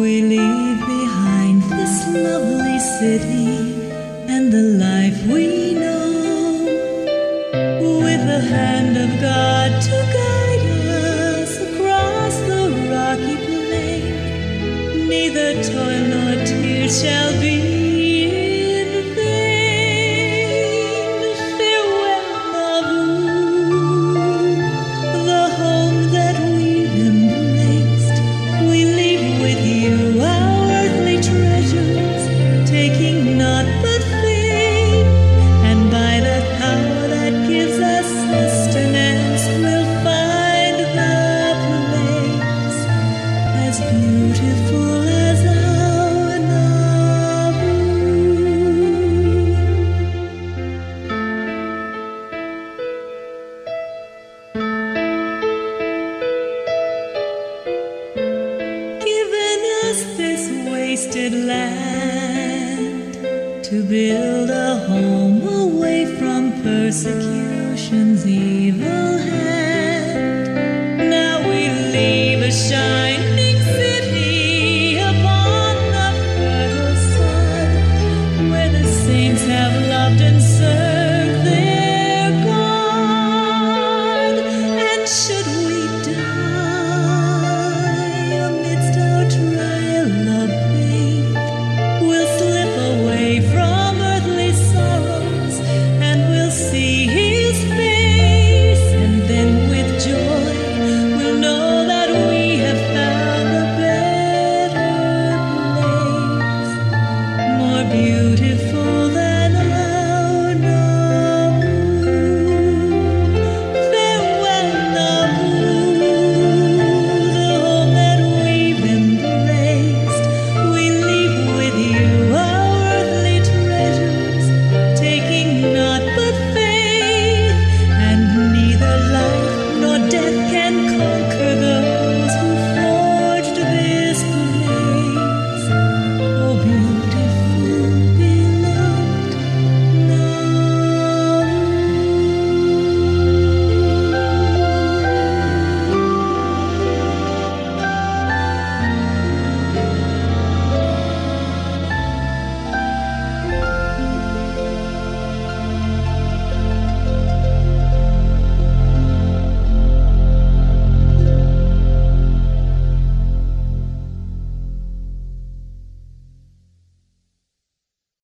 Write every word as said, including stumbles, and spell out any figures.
We leave behind this lovely city and the life we know, with the hand of God to guide us across the rocky plain. Neither toil nor tears shall be in vain. Farewell, Nauvoo, the home that we've embraced. We leave with you our earthly treasures, taking naught but faith, and by the power that gives us sustenance, we'll find the place as beautiful as our Nauvoo. Given us this wasted land to build a home away from persecution's evil.